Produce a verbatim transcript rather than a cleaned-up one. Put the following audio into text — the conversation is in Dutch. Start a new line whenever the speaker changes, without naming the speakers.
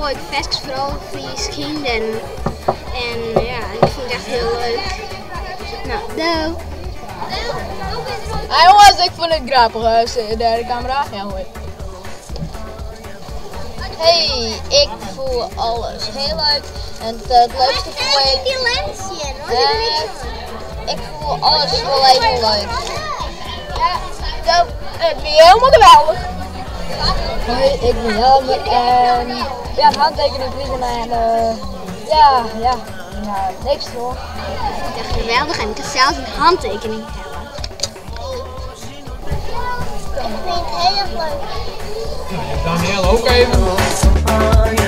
heel leuk festjes, vooral voor je kinderen. En ja, ik vond het echt heel leuk. Nou, doei!
Hey jongens, ik vond het grappig. De derde camera. Ja, mooi. Hey, ik voel alles heel leuk. En het, het leukste voel ik...
die lensje,
Uh, ik voel alles wel even leuk. Ja, zo, ik ben helemaal geweldig. Hoi, ik ben Jelmer en ja, een handtekening vliegen en uh, ja, ja, ja, niks hoor.
Ik vind het echt geweldig en ik kan zelfs een handtekening hebben. Ik vind het heel erg leuk.
Daniel ook even.